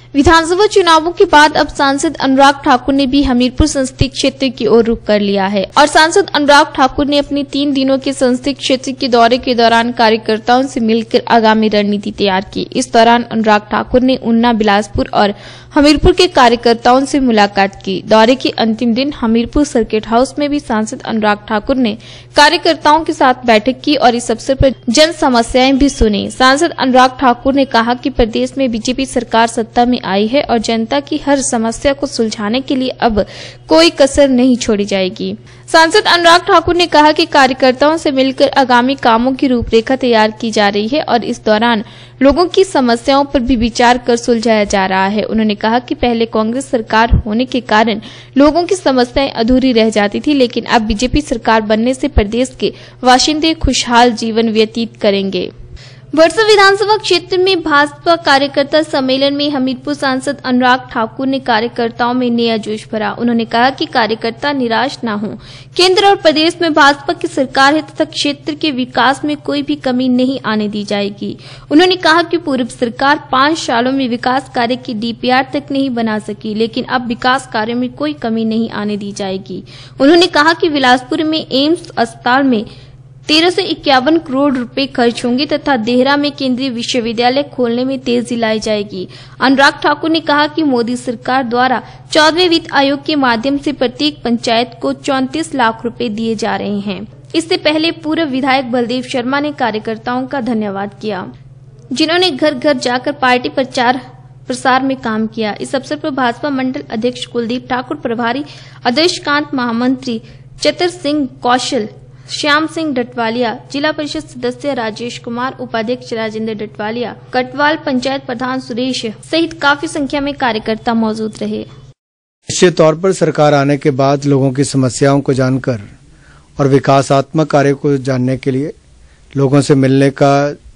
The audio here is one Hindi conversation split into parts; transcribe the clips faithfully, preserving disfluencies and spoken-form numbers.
विधानसभा चुनावों के बाद अब सांसद अनुराग ठाकुर ने भी हमीरपुर संसदीय क्षेत्र की ओर रुख कर लिया है और सांसद अनुराग ठाकुर ने अपनी तीन दिनों के संसदीय क्षेत्र के दौरे के दौरान कार्यकर्ताओं से मिलकर आगामी रणनीति तैयार की। इस दौरान अनुराग ठाकुर ने उन्ना, बिलासपुर और हमीरपुर के कार्यकर्ताओं से मुलाकात की। दौरे के अंतिम दिन हमीरपुर सर्किट हाउस में भी सांसद अनुराग ठाकुर ने कार्यकर्ताओं के साथ बैठक की और इस अवसर पर जन समस्याएं भी सुनी। सांसद अनुराग ठाकुर ने कहा कि प्रदेश में बीजेपी सरकार सत्ता में आई है और जनता की हर समस्या को सुलझाने के लिए अब कोई कसर नहीं छोड़ी जाएगी। सांसद अनुराग ठाकुर ने कहा कि कार्यकर्ताओं से मिलकर आगामी कामों की रूपरेखा तैयार की जा रही है और इस दौरान लोगों की समस्याओं पर भी विचार कर सुलझाया जा रहा है। उन्होंने कहा कि पहले कांग्रेस सरकार होने के कारण लोगों की समस्याएं अधूरी रह जाती थी, लेकिन अब बीजेपी सरकार बनने से प्रदेश के बाशिंदे खुशहाल जीवन व्यतीत करेंगे। बरसा विधानसभा क्षेत्र में भाजपा कार्यकर्ता सम्मेलन में हमीरपुर सांसद अनुराग ठाकुर ने कार्यकर्ताओं में नया जोश भरा। उन्होंने कहा कि कार्यकर्ता निराश न हों। केंद्र और प्रदेश में भाजपा की सरकार है तथा क्षेत्र के विकास में कोई भी कमी नहीं आने दी जाएगी। उन्होंने कहा कि पूर्व सरकार पांच सालों में विकास कार्य की डीपीआर तक नहीं बना सकी, लेकिन अब विकास कार्य में कोई कमी नहीं आने दी जाएगी। उन्होंने कहा कि बिलासपुर में एम्स अस्पताल में तेरह सौ इक्यावन करोड़ रुपए खर्च होंगे तथा देहरा में केंद्रीय विश्वविद्यालय खोलने में तेजी लाई जाएगी। अनुराग ठाकुर ने कहा कि मोदी सरकार द्वारा चौदहवें वित्त आयोग के माध्यम से प्रत्येक पंचायत को चौंतीस लाख रुपए दिए जा रहे हैं। इससे पहले पूर्व विधायक बलदेव शर्मा ने कार्यकर्ताओं का धन्यवाद किया, जिन्होंने घर घर जाकर पार्टी प्रचार प्रसार में काम किया। इस अवसर पर भाजपा मंडल अध्यक्ष कुलदीप ठाकुर, प्रभारी आदर्श कांत, महामंत्री चतर सिंह कौशल, श्याम सिंह डटवालिया, जिला परिषद सदस्य राजेश कुमार, उपाध्यक्ष राजेंद्र डटवालिया, कटवाल पंचायत प्रधान सुरेश सहित काफी संख्या में कार्यकर्ता मौजूद रहे। निश्चित तौर पर सरकार आने के बाद लोगों की समस्याओं को जानकर और विकासात्मक कार्य को जानने के लिए लोगों से मिलने का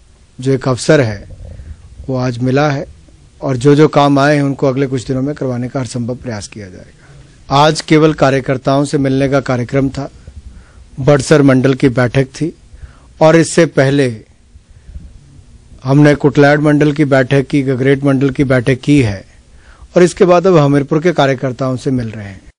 जो एक अवसर है वो आज मिला है और जो जो काम आए हैं उनको अगले कुछ दिनों में करवाने का हर संभव प्रयास किया जाएगा। आज केवल कार्यकर्ताओं से मिलने का कार्यक्रम था, बड़सर मंडल की बैठक थी और इससे पहले हमने कुटलैड मंडल की बैठक की, गगरेट मंडल की बैठक की है और इसके बाद अब हमीरपुर के कार्यकर्ताओं से मिल रहे हैं।